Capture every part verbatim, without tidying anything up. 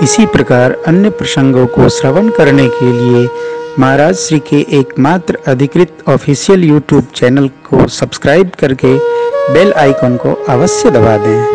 इसी प्रकार अन्य प्रसंगों को श्रवण करने के लिए महाराज श्री के एकमात्र अधिकृत ऑफिशियल यूट्यूब चैनल को सब्सक्राइब करके बेल आइकन को अवश्य दबा दें।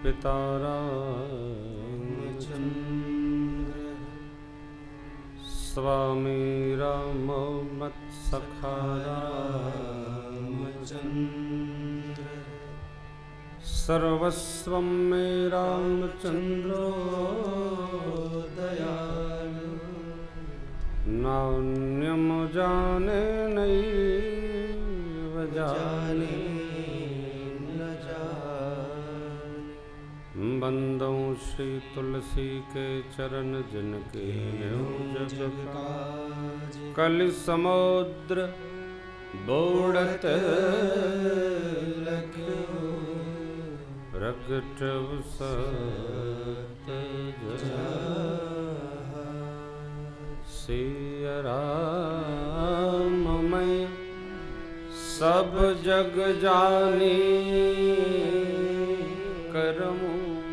पिता रामचंद्र, स्वामी राम मत्सखा रामचंद्र, सर्वस्वं मे रामचंद्रो दयालु, नान्यं जाने नैव जाने न जाने। बंदो श्री तुलसी के चरण जिनके जग काज, कलि समुद्र बोढ़त लख्यो, प्रगट सत सिया राम मैं सब जग जानी, करमु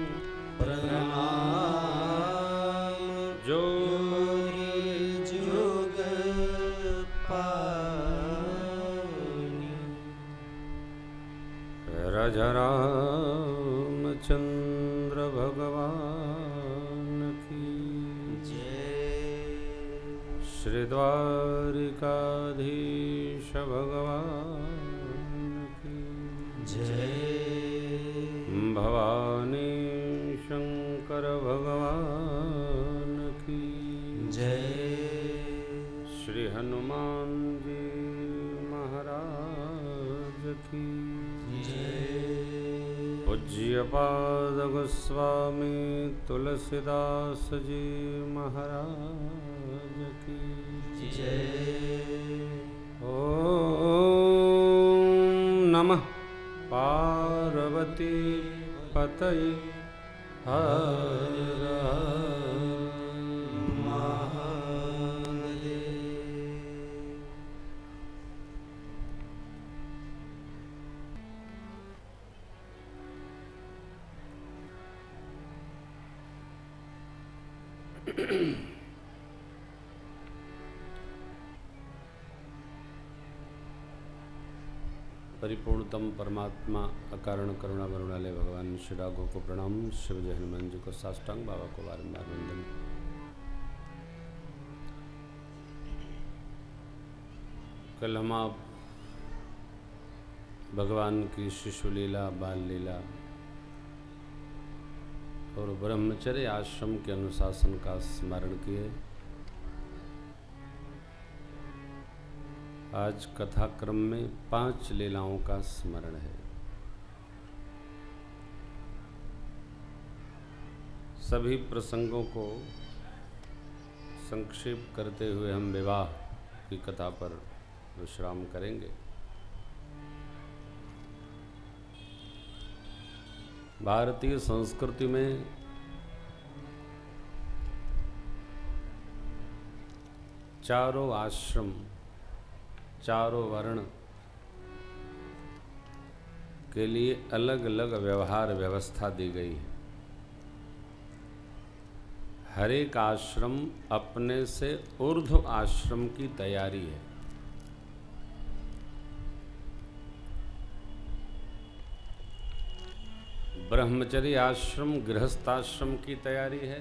प्रणाम जोरी जुग पानी। राजा रामचंद्र भगवान की जय, श्री द्वारिकाधीश भगवान की जय, भवानी शंकर भगवान की जय, श्री हनुमान जी महाराज की जय, पूज्यपाद गोस्वामी तुलसीदास जी महाराज की जय। ओम नमः पार्वती पतये हर महादेव। परिपूर्णतम परमात्मा अकारण करुणा वरुणालय भगवान श्री राघव को प्रणाम। शिव जय हनुमान जी को साष्टांग, बाबा को बारंबार वंदन। कल हम आप भगवान की शिशु लीला, बाल लीला और ब्रह्मचर्य आश्रम के अनुशासन का स्मरण किए। आज कथा क्रम में पांच लीलाओं का स्मरण है। सभी प्रसंगों को संक्षेप करते हुए हम विवाह की कथा पर विश्राम करेंगे। भारतीय संस्कृति में चारों आश्रम, चारों वर्ण के लिए अलग अलग व्यवहार व्यवस्था दी गई है। हर एक आश्रम अपने से ऊर्ध्व आश्रम की तैयारी है। ब्रह्मचर्य आश्रम गृहस्थाश्रम की तैयारी है,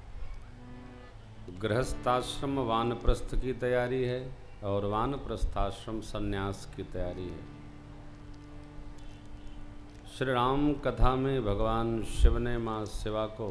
गृहस्थाश्रम वानप्रस्थ की तैयारी है और वानप्रस्थाश्रम संन्यास की तैयारी है। श्री राम कथा में भगवान शिव ने मां शिवा को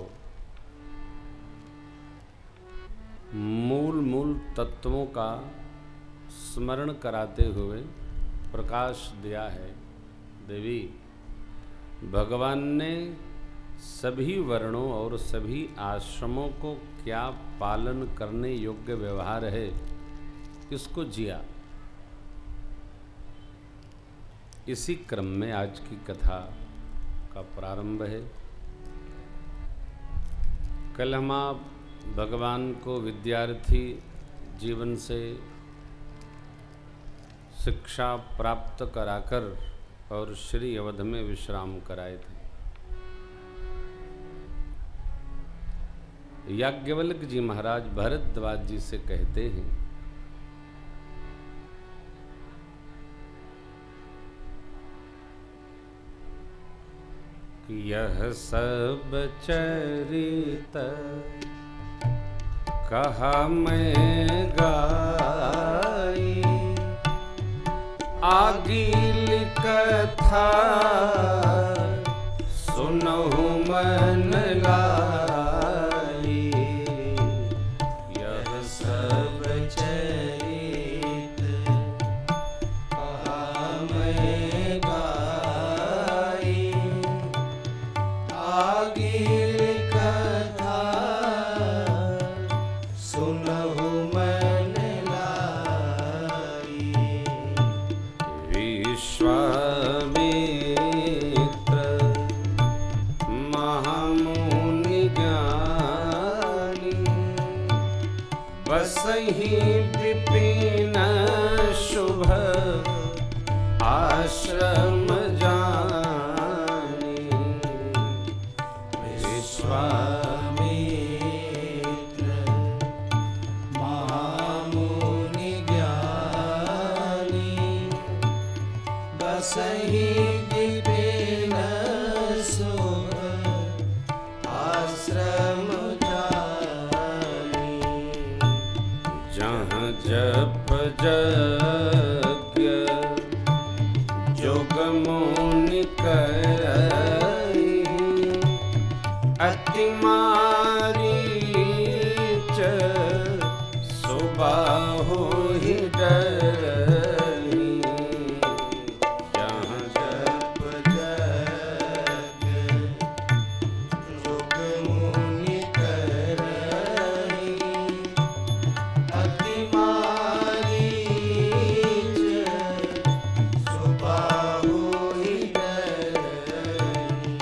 मूल मूल तत्वों का स्मरण कराते हुए प्रकाश दिया है। देवी, भगवान ने सभी वर्णों और सभी आश्रमों को क्या पालन करने योग्य व्यवहार है, इसको जिया। इसी क्रम में आज की कथा का प्रारंभ है। कल हम आप भगवान को विद्यार्थी जीवन से शिक्षा प्राप्त कराकर और श्री अवध में विश्राम कराए थे। याज्ञवल्क्य जी महाराज भरद्वाज जी से कहते हैं, यह सब चरित कहा मैं गाई, आगिल कथा सुनहु मन लाई। यह सब चरित कहा मैं गाई, आगिल कथा सुनहु मन लाई। विश्वामित्र महामुनि ज्ञानी, बसहि विपिन शुभ आश्रम जानी। विश्वामित्र महामुनि ज्ञानी, बसहि विपिन शुभ आश्रम जानी। जहाँ जप यज्ञ जोग मुनि करई, अति मारीच सुबाहु ही डरई। जहाँ जप यज्ञ जोग मुनि करई, अति मारीच सुबाहु ही डरई।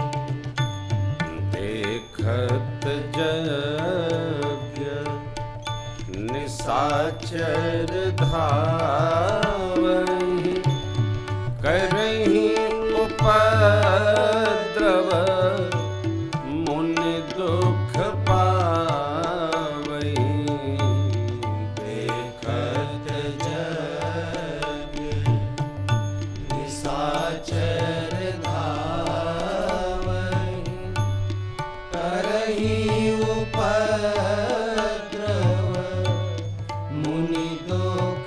देखत यज्ञ निशाचर धावहि, करहि उपद्रव मुनि दुख पावहि। देखत यज्ञ निशाचर धावहि, करहि उपद्रव मुनि दुख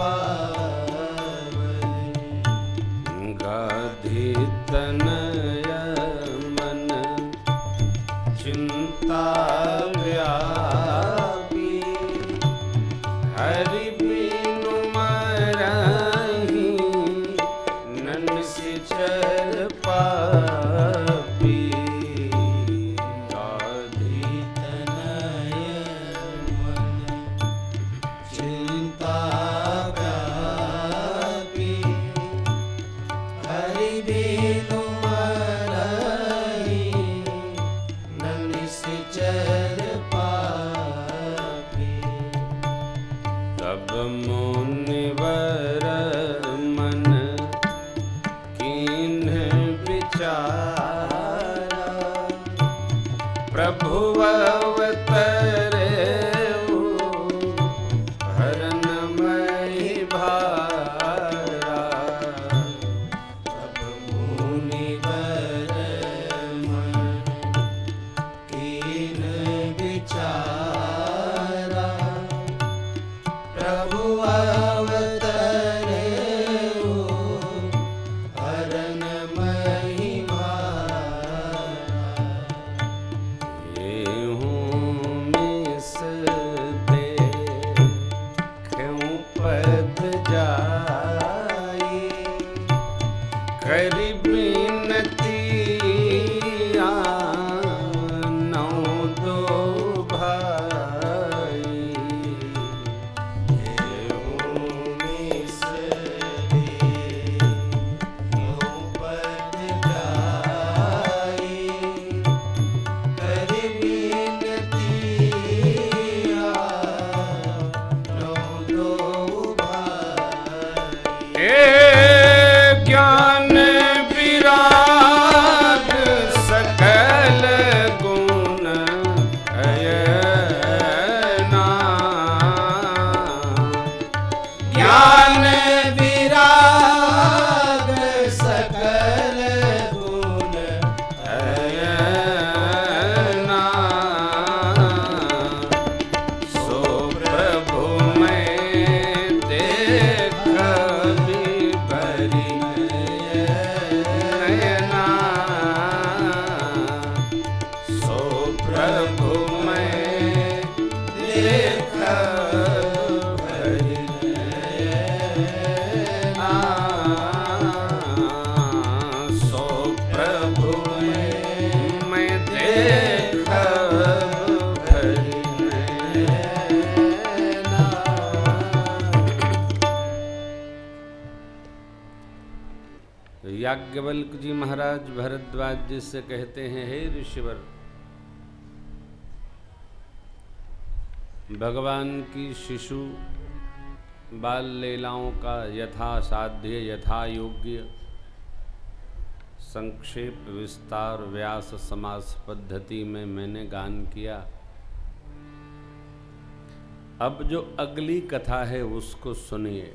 पावहि। गाधी तनय मन चिंता व्यापी, हरि बिनु मरहि ननिश्चर पापी। गाधी तनय मन चिंता व्यापी, हरि बिनु मरहि ननिश्चर पापी। तब मुनिवर मन कीन्ह विचारा, प्रभु अवतरेउ हरनमहि भारा। तब मुनिवर मन कीन्ह विचारा, प्रभु अवतरेउ हरनमहि भारा। येहूं मिस देखूं पद जाई, करि बिनती आनौ दो भाई। येहूं याज्ञवल्क्य जी महाराज भरद्वाज जी से कहते हैं, हे ऋषिवर, भगवान की शिशु बाल लीलाओं का यथा साध्य यथा योग्य संक्षेप विस्तार व्यास समास पद्धति में मैंने गान किया। अब जो अगली कथा है उसको सुनिए।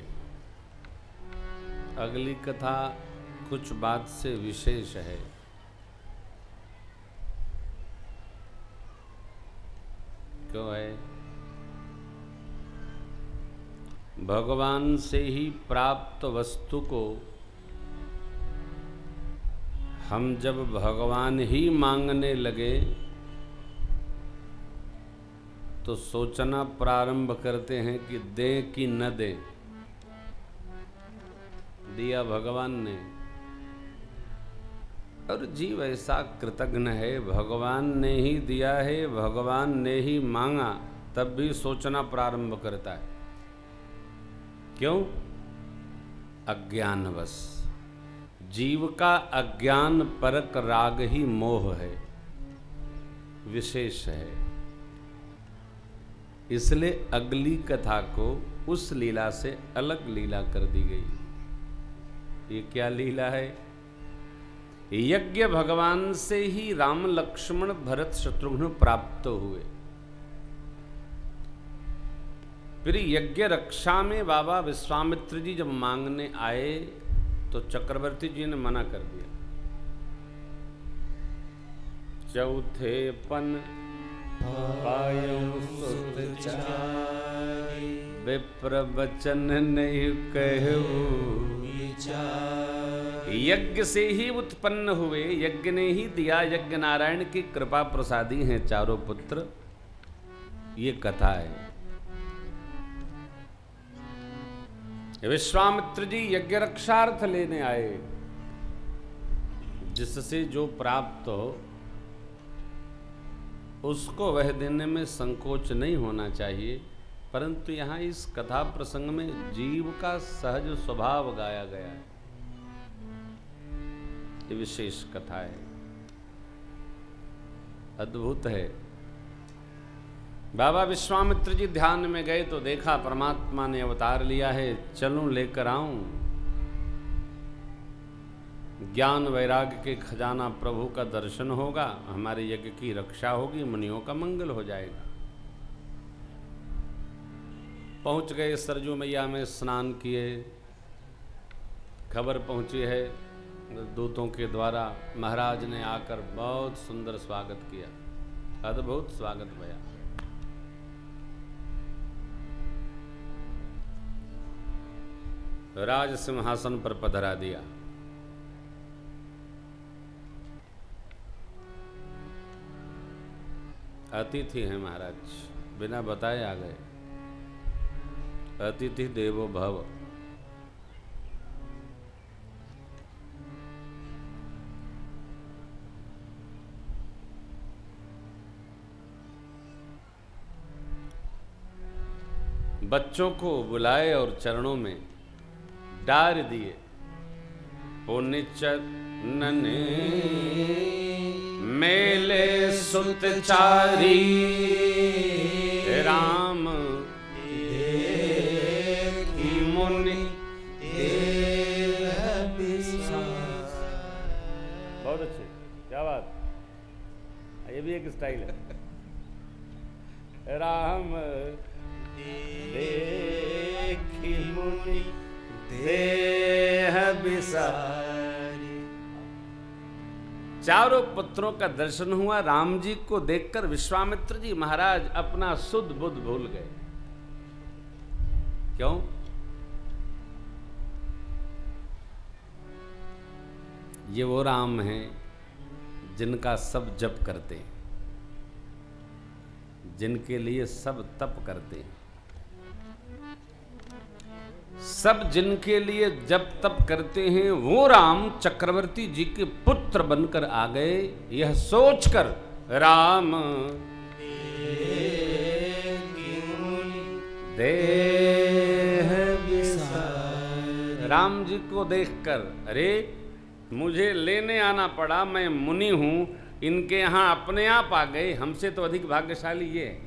अगली कथा कुछ बात से विशेष है। क्यों है? भगवान से ही प्राप्त वस्तु को हम जब भगवान ही मांगने लगे तो सोचना प्रारंभ करते हैं कि दें कि न दें। दिया भगवान ने, और जीव ऐसा कृतज्ञ है, भगवान ने ही दिया है, भगवान ने ही मांगा, तब भी सोचना प्रारंभ करता है। क्यों? अज्ञानवश। जीव का अज्ञान परक राग ही मोह है, विशेष है। इसलिए अगली कथा को उस लीला से अलग लीला कर दी गई। ये क्या लीला है? यज्ञ भगवान से ही राम लक्ष्मण भरत शत्रुघ्न प्राप्त हुए। फिर यज्ञ रक्षा में बाबा विश्वामित्र जी जब मांगने आए तो चक्रवर्ती जी ने मना कर दिया। चौथे पन पायऊ सुत चारि, विप्र वचन नहीं कहू। यज्ञ से ही उत्पन्न हुए, यज्ञ ने ही दिया, यज्ञ नारायण की कृपा प्रसादी हैं चारों पुत्र। ये कथा है। विश्वामित्र जी यज्ञ रक्षार्थ लेने आए, जिससे जो प्राप्त हो उसको वह देने में संकोच नहीं होना चाहिए। परंतु यहाँ इस कथा प्रसंग में जीव का सहज स्वभाव गाया गया है। ये विशेष कथा है, अद्भुत है। बाबा विश्वामित्र जी ध्यान में गए तो देखा परमात्मा ने अवतार लिया है, चलूं लेकर आऊं। ज्ञान वैराग्य के खजाना प्रभु का दर्शन होगा, हमारे यज्ञ की रक्षा होगी, मुनियों का मंगल हो जाएगा। पहुंच गए सरजू मैया में, स्नान किए। खबर पहुंची है दूतों के द्वारा, महाराज ने आकर बहुत सुंदर स्वागत किया, अद्भुत स्वागत भया। राज सिंहासन पर पधरा दिया। अतिथि हैं महाराज, बिना बताए आ गए। अतिथि देवो भव। बच्चों को बुलाए और चरणों में डार दिए। पुण्य चरणने मेले सुत चारी, राम मुनि बहुत अच्छे, क्या बात। ये भी एक स्टाइल है। राम देखी मुनि देह बिसारी। चारों पुत्रों का दर्शन हुआ। राम जी को देखकर विश्वामित्र जी महाराज अपना सुध बुध भूल गए। क्यों? ये वो राम हैं जिनका सब जप करते हैं, जिनके लिए सब तप करते हैं, सब जिनके लिए जप तप करते हैं, वो राम चक्रवर्ती जी के पुत्र बनकर आ गए। यह सोचकर राम देह बिसारी। राम जी को देखकर, अरे मुझे लेने आना पड़ा, मैं मुनि हूं, इनके यहां अपने आप आ गए। हमसे तो अधिक भाग्यशाली ये है।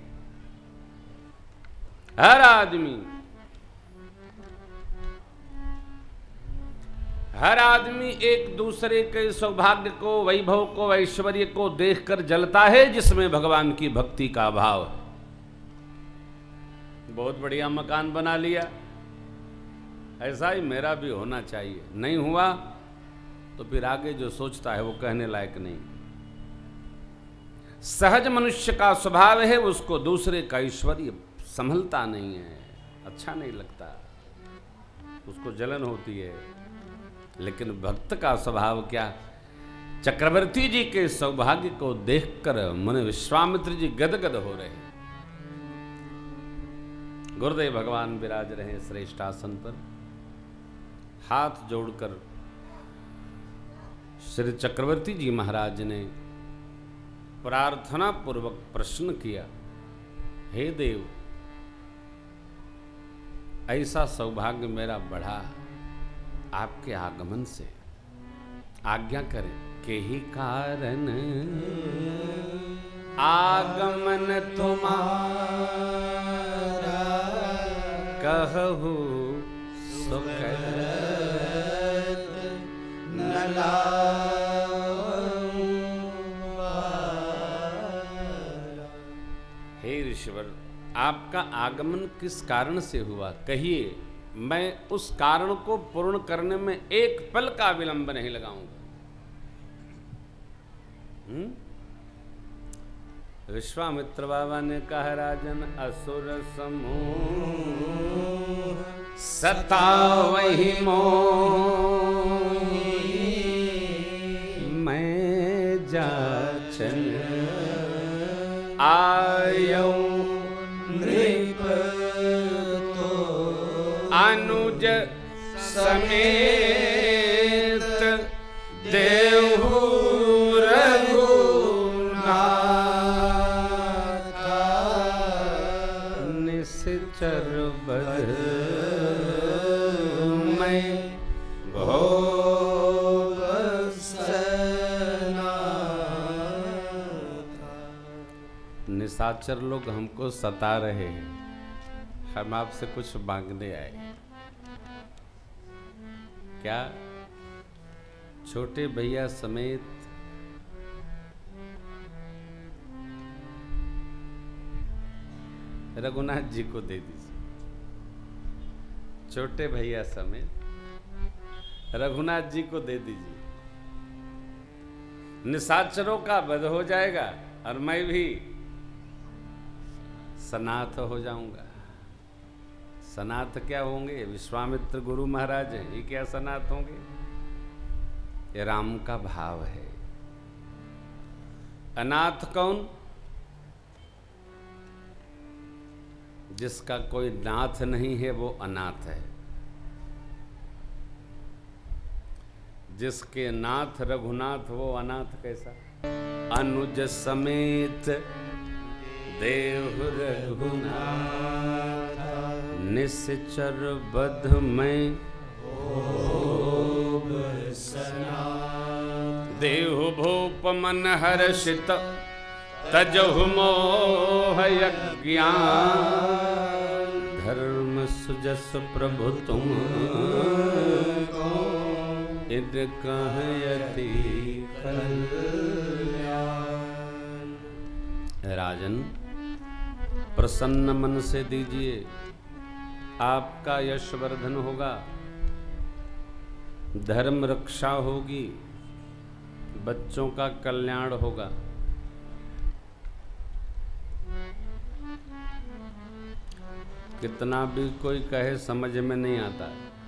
हर आदमी हर आदमी एक दूसरे के सौभाग्य को, वैभव को, ऐश्वर्य को देखकर जलता है, जिसमें भगवान की भक्ति का अभाव है। बहुत बढ़िया मकान बना लिया, ऐसा ही मेरा भी होना चाहिए। नहीं हुआ तो फिर आगे जो सोचता है वो कहने लायक नहीं। सहज मनुष्य का स्वभाव है, उसको दूसरे का ऐश्वर्य संभलता नहीं है, अच्छा नहीं लगता, उसको जलन होती है। लेकिन भक्त का स्वभाव क्या? चक्रवर्ती जी के सौभाग्य को देखकर मुनि विश्वामित्र जी गदगद हो रहे हैं। गुरुदेव भगवान विराज रहे श्रेष्ठ आसन पर, हाथ जोड़कर श्री चक्रवर्ती जी महाराज ने प्रार्थना पूर्वक प्रश्न किया, हे देव, ऐसा सौभाग्य मेरा बढ़ा आपके आगमन से, आज्ञा करें। के ही कारण आगमन तुम्हारा, कहु सो कहत न लाऊं। हे ऋषिवर, आपका आगमन किस कारण से हुआ, कहिए, मैं उस कारण को पूर्ण करने में एक पल का विलंब नहीं लगाऊंगा। विश्वामित्र बाबा ने कहा, राजन, असुर समूह सतावहि मोहि, मैं जाचन आयौ नृप अनुज समेत, देहु रघुनाथा, निश्चर बध मैं भोग सनाथा। निशाचर लोग हमको सता रहे हैं, हम आपसे कुछ मांगने आए। क्या? छोटे भैया समेत रघुनाथ जी को दे दीजिए। छोटे भैया समेत रघुनाथ जी को दे दीजिए। निशाचरों का वध हो जाएगा और मैं भी सनाथ हो जाऊंगा। सनाथ क्या होंगे? विश्वामित्र गुरु महाराज हैं, ये क्या सनाथ होंगे? ये राम का भाव है। अनाथ कौन? जिसका कोई नाथ नहीं है वो अनाथ है। जिसके नाथ रघुनाथ वो अनाथ कैसा? अनुज समेत देव रघुनाथ, निश्चर बध में भोग सनाथ, देहु भूप मन हर्षित, तजहु मोह अज्ञान, धर्म सुजस प्रभु तुम इद कहयति कल्याण। राजन, प्रसन्न मन से दीजिए, आपका यशवर्धन होगा, धर्म रक्षा होगी, बच्चों का कल्याण होगा। कितना भी कोई कहे समझ में नहीं आता।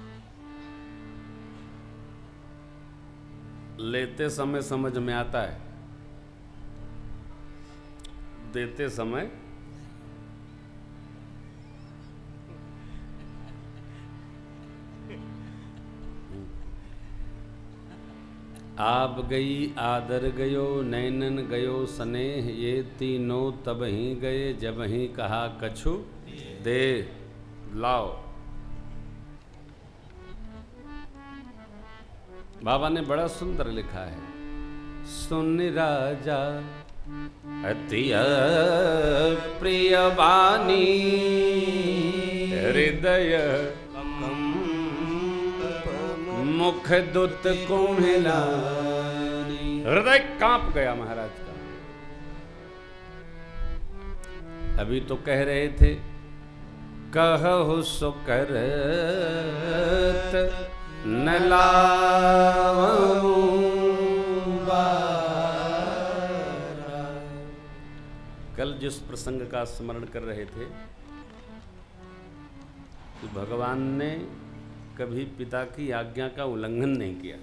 लेते समय समझ में आता है, देते समय आप गई आदर गयो, नैनन गयो स्नेह, ये तीनों तब ही गए, जब ही कहा कछु दे लाओ। बाबा ने बड़ा सुंदर लिखा है, सुन राजा अति प्रिय वाणी, हृदय मुख दुत को मिलानी। हृदय कांप गया महाराज का। अभी तो कह रहे थे, कहु सो करत न लावूं बारा। कल जिस प्रसंग का स्मरण कर रहे थे कि भगवान ने कभी पिता की आज्ञा का उल्लंघन नहीं किया।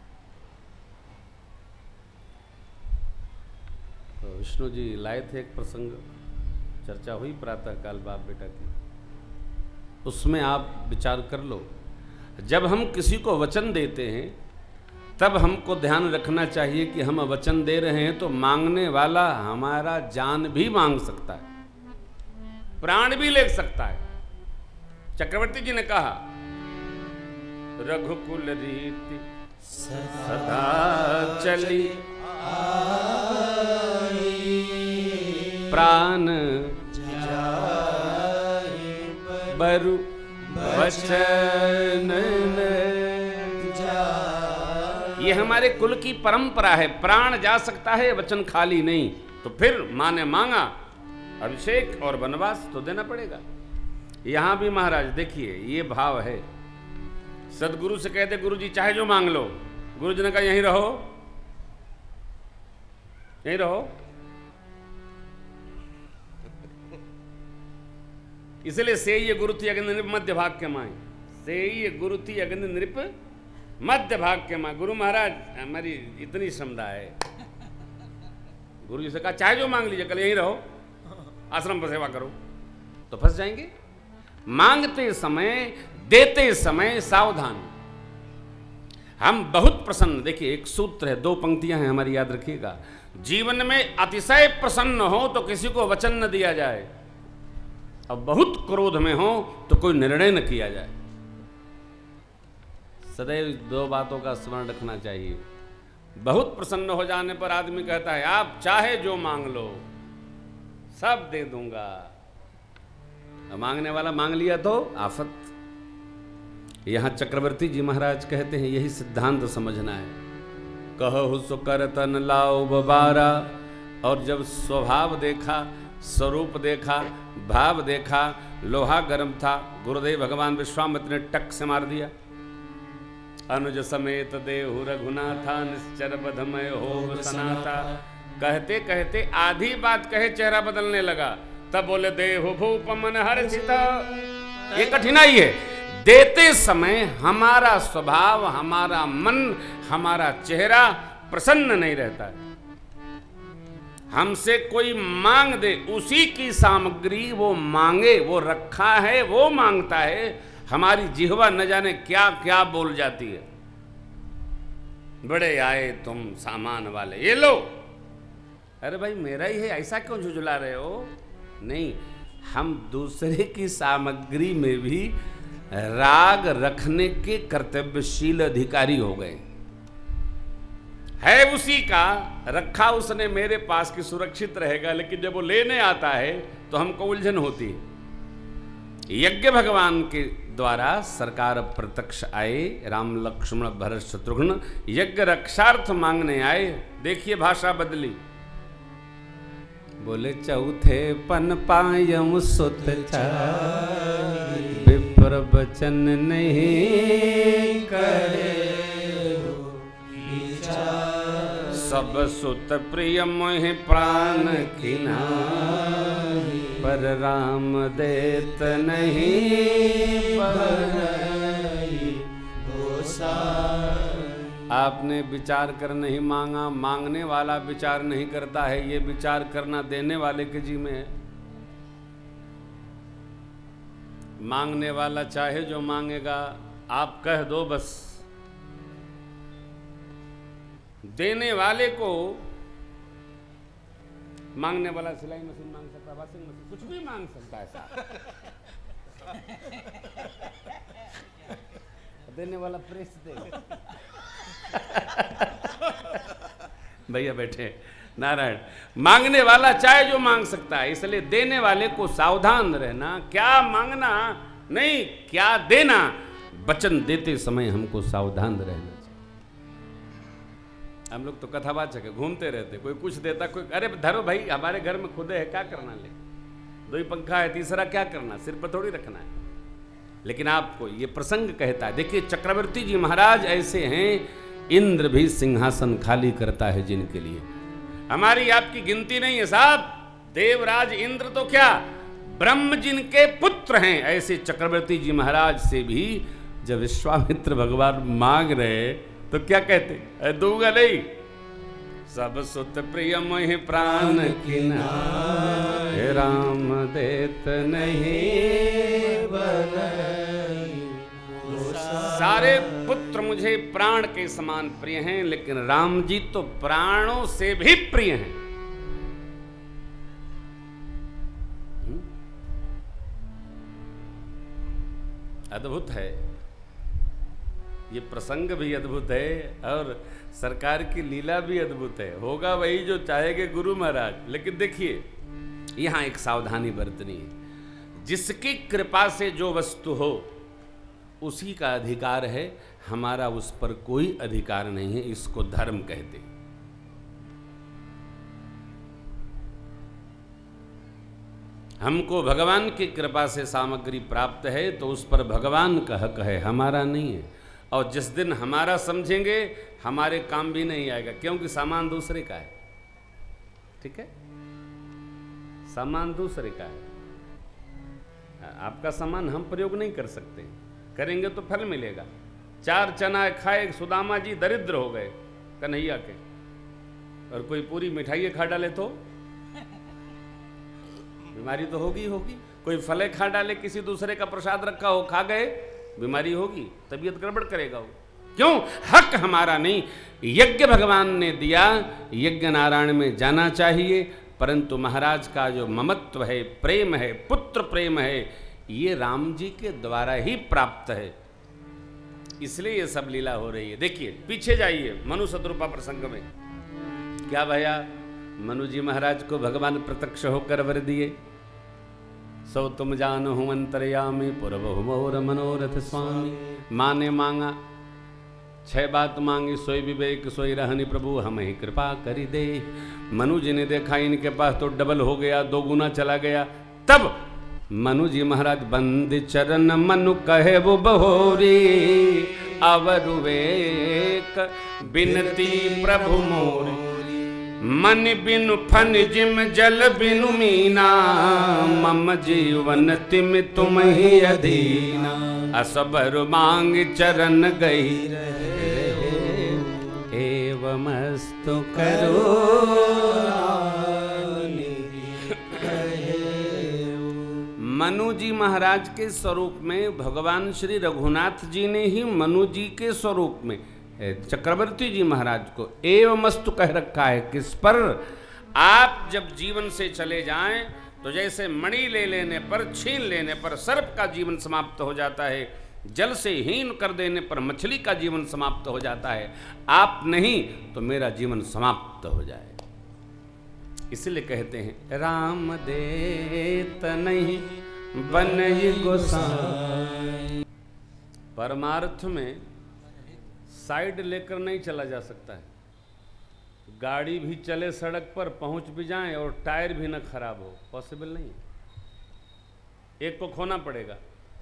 तो विष्णु जी लाए थे एक प्रसंग, चर्चा हुई प्रातःकाल बाप बेटा की, उसमें आप विचार कर लो। जब हम किसी को वचन देते हैं तब हमको ध्यान रखना चाहिए कि हम वचन दे रहे हैं तो मांगने वाला हमारा जान भी मांग सकता है, प्राण भी ले सकता है। चक्रवर्ती जी ने कहा, रघुकुल रीति सदा चली प्राण बरु वचन ये हमारे कुल की परंपरा है। प्राण जा सकता है, वचन खाली नहीं। तो फिर माँ ने मांगा अभिषेक और वनवास तो देना पड़ेगा। यहां भी महाराज देखिए ये भाव है। सदगुरु से कहते, गुरु जी चाहे जो मांग लो। गुरु जी ने कहा यहीं रहो, यहीं रहो। इसलिए से ये गुरु थी अगंध नृप मध्य भाग के माए, से ये गुरु थी अगंध नृप मध्य भाग के माए। गुरु महाराज हमारी इतनी श्रमदा है। गुरु जी से कहा चाहे जो मांग लीजिए, कल यहीं रहो, आश्रम पर सेवा करो। तो फंस जाएंगे। मांगते समय, देते समय सावधान। हम बहुत प्रसन्न, देखिए एक सूत्र है, दो पंक्तियां हैं हमारी, याद रखिएगा। जीवन में अतिशय प्रसन्न हो तो किसी को वचन न दिया जाए, और बहुत क्रोध में हो तो कोई निर्णय न किया जाए। सदैव दो बातों का स्मरण रखना चाहिए। बहुत प्रसन्न हो जाने पर आदमी कहता है आप चाहे जो मांग लो, सब दे दूंगा। मांगने वाला मांग लिया तो आफत। यहां चक्रवर्ती जी महाराज कहते हैं यही सिद्धांत समझना है। कहु सो करतन लाओ बबारा। और जब स्वभाव देखा, स्वरूप देखा, भाव देखा, लोहा गर्म था, गुरुदेव भगवान विश्वामित्र ने टक से मार दिया। अनुज समेत देहु रघुनाथा, निश्चर बधमय हो सनाता। कहते कहते आधी बात कहे चेहरा बदलने लगा, तब बोले देहु भूप मन हर्षिता। ये कठिनाई है। देते समय हमारा स्वभाव, हमारा मन, हमारा चेहरा प्रसन्न नहीं रहता है। हमसे कोई मांग दे, उसी की सामग्री वो मांगे, वो रखा है, वो मांगता है। हमारी जिह्वा न जाने क्या क्या बोल जाती है। बड़े आए तुम सामान वाले, ये लो। अरे भाई मेरा ही है, ऐसा क्यों झुझला रहे हो? नहीं, हम दूसरे की सामग्री में भी राग रखने के कर्तव्यशील अधिकारी हो गए। है उसी का, रखा उसने मेरे पास कि सुरक्षित रहेगा, लेकिन जब वो लेने आता है तो हमको उलझन होती है। यज्ञ भगवान के द्वारा सरकार प्रत्यक्ष आए, राम लक्ष्मण भरत शत्रुघ्न यज्ञ रक्षार्थ मांगने आए। देखिए भाषा बदली, बोले चौथे पन पायम सुत चारि, विप्र वचन नहीं करे सब सुत प्रिय मोहि प्राण खिनारि, पर राम देत नहीं बरई गोसाई। आपने विचार कर नहीं मांगा, मांगने वाला विचार नहीं करता है। ये विचार करना देने वाले के जी में है। मांगने वाला चाहे जो मांगेगा, आप कह दो बस। देने वाले को, मांगने वाला सिलाई मशीन मांग सकता है, वॉशिंग मशीन, कुछ भी मांग सकता है साहब। देने वाला प्रेस देगा। भैया बैठे। नारायण, मांगने वाला चाहे जो मांग सकता है, इसलिए देने वाले को सावधान रहना। क्या मांगना नहीं, क्या देना। वचन देते समय हमको सावधान रहना चाहिए। हम लोग तो कथावाचक है, घूमते रहते, कोई कुछ देता, कोई अरे धरो भाई, हमारे घर में खुदे है, क्या करना, ले दो ही पंखा है, तीसरा क्या करना, सिर पर थोड़ी रखना है। लेकिन आपको ये प्रसंग कहता है। देखिए चक्रवर्ती जी महाराज ऐसे हैं, इंद्र भी सिंहासन खाली करता है जिनके लिए। हमारी आपकी गिनती नहीं है साहब। देवराज इंद्र तो क्या, ब्रह्म जिनके पुत्र हैं, ऐसे चक्रवर्ती जी महाराज से भी जब विश्वामित्र भगवान मांग रहे तो क्या कहते, दूंगा नहीं, सब सुत प्रिय मोहि प्राण की नाय, राम देत नहीं बलई। सारे पुत्र मुझे प्राण के समान प्रिय हैं, लेकिन राम जी तो प्राणों से भी प्रिय हैं। अद्भुत है ये प्रसंग भी अद्भुत है, और सरकार की लीला भी अद्भुत है। होगा वही जो चाहेंगे गुरु महाराज। लेकिन देखिए यहां एक सावधानी बरतनी है। जिसकी कृपा से जो वस्तु हो उसी का अधिकार है, हमारा उस पर कोई अधिकार नहीं है। इसको धर्म कहते हैं। हमको भगवान की कृपा से सामग्री प्राप्त है तो उस पर भगवान का हक है, हमारा नहीं है। और जिस दिन हमारा समझेंगे हमारे काम भी नहीं आएगा, क्योंकि सामान दूसरे का है। ठीक है, सामान दूसरे का है, आपका सामान हम प्रयोग नहीं कर सकते। करेंगे तो फल मिलेगा। चार चना खाए सुदामा जी दरिद्र हो गए कन्हैया के, और कोई पूरी मिठाई खा डाले तो बीमारी तो होगी होगी। कोई फले खा डाले, किसी दूसरे का प्रसाद रखा हो, खा गए, बीमारी होगी, तबीयत गड़बड़ करेगा वो। क्यों? हक हमारा नहीं। यज्ञ भगवान ने दिया, यज्ञ नारायण में जाना चाहिए, परंतु महाराज का जो ममत्व है, प्रेम है, पुत्र प्रेम है, ये राम जी के द्वारा ही प्राप्त है। इसलिए ये सब लीला हो रही है। देखिए पीछे जाइए, मनु शत्रुपा प्रसंग में क्या भैया, मनु जी महाराज को भगवान प्रत्यक्ष होकर वर दिए, सो तुम जान हूं अंतर्यामी पूर्व मोर मनोरथ स्वामी। माँ ने मांगा, छह बात मांगी, सोई विवेक सोई रहनी प्रभु हम ही कृपा करी दे। मनु जी ने देखा इनके पास तो डबल हो गया, दो गुना चला गया। तब मनु जी महाराज बंद चरण मनु कहे वो बहोरी, अवर विवेक बिनती प्रभु मोरी। मन बिनु फन जिम जल बिनु मीना, मम जीवन तिम तुम ही अधीना। असबर मांग चरण गई एवमस्तु करो। मनु जी महाराज के स्वरूप में भगवान श्री रघुनाथ जी ने ही मनु जी के स्वरूप में चक्रवर्ती जी महाराज को एवमस्तु कह रखा है। किस पर? आप जब जीवन से चले जाएं तो जैसे मणि ले लेने पर, छीन लेने पर सर्प का जीवन समाप्त हो जाता है, जल से हीन कर देने पर मछली का जीवन समाप्त हो जाता है, आप नहीं तो मेरा जीवन समाप्त हो जाए। इसलिए कहते हैं राम देत नहीं बनहि गोसाई। परमार्थ में साइड लेकर नहीं चला जा सकता है। गाड़ी भी चले सड़क पर, पहुंच भी जाए और टायर भी न खराब हो, पॉसिबल नहीं है। एक को खोना पड़ेगा।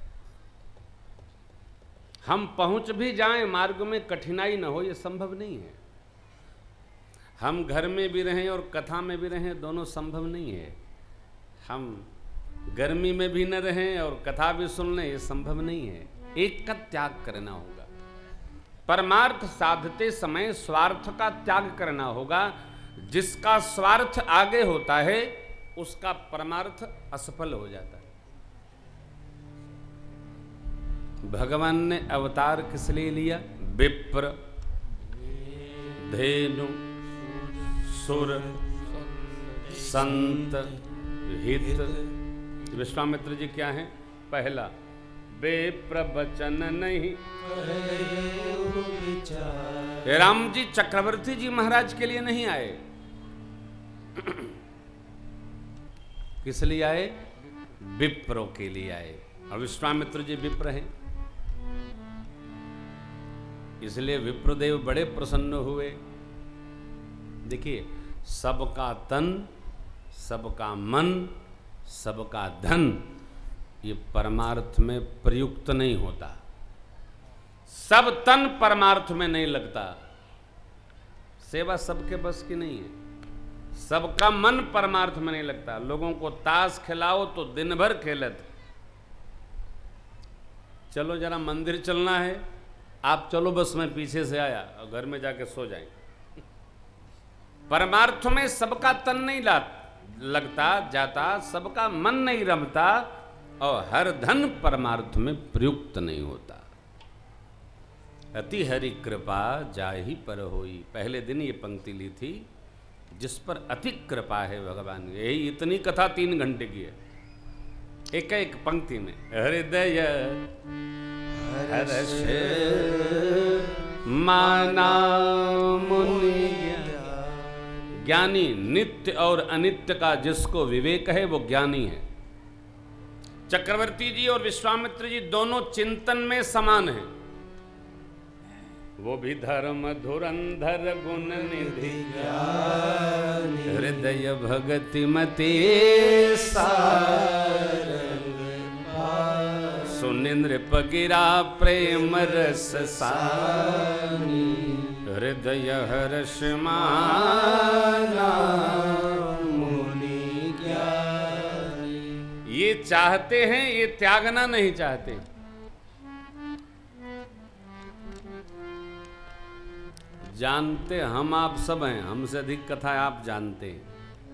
हम पहुंच भी जाएं, मार्ग में कठिनाई न हो, यह संभव नहीं है। हम घर में भी रहें और कथा में भी रहें, दोनों संभव नहीं है। हम गर्मी में भी न रहें और कथा भी सुन लें, यह संभव नहीं है। एक का त्याग करना होगा। परमार्थ साधते समय स्वार्थ का त्याग करना होगा। जिसका स्वार्थ आगे होता है उसका परमार्थ असफल हो जाता है। भगवान ने अवतार किस लिए लिया? विप्र, धेनु, सुर, संत, हित। विश्वामित्र जी क्या हैं? पहला, विप्र वचन नहीं ये राम जी चक्रवर्ती जी महाराज के लिए नहीं आए। किस लिए आए? विप्रों के लिए आए। और विश्वामित्र जी विप्र हैं, इसलिए विप्रदेव बड़े प्रसन्न हुए। देखिए, सबका तन, सबका मन, सबका धन, ये परमार्थ में प्रयुक्त नहीं होता। सब तन परमार्थ में नहीं लगता। सेवा सबके बस की नहीं है। सबका मन परमार्थ में नहीं लगता। लोगों को ताश खिलाओ तो दिन भर खेलत। चलो जरा मंदिर चलना है, आप चलो बस मैं पीछे से आया, और घर में जाके सो जाए। परमार्थ में सबका तन नहीं लगता जाता, सबका मन नहीं रमता, और हर धन परमार्थ में प्रयुक्त नहीं होता। अति हरि कृपा जाहि पर होई। पहले दिन ये पंक्ति ली थी, जिस पर अति कृपा है भगवान। यही इतनी कथा तीन घंटे की है, एक एक पंक्ति में। हृदय हर्ष माना मुनि ज्ञानी। नित्य और अनित्य का जिसको विवेक है वो ज्ञानी है। चक्रवर्ती जी और विश्वामित्र जी दोनों चिंतन में समान हैं। वो भी धर्म धुरंधर गुण निधि हृदय भगति मते सुनिंद्र पगिरा प्रेम रस सानी हृदय हर्ष माना मुनि ज्ञानी। ये चाहते हैं, ये त्यागना नहीं चाहते। जानते हम आप सब हैं, हमसे अधिक कथा आप जानते हैं,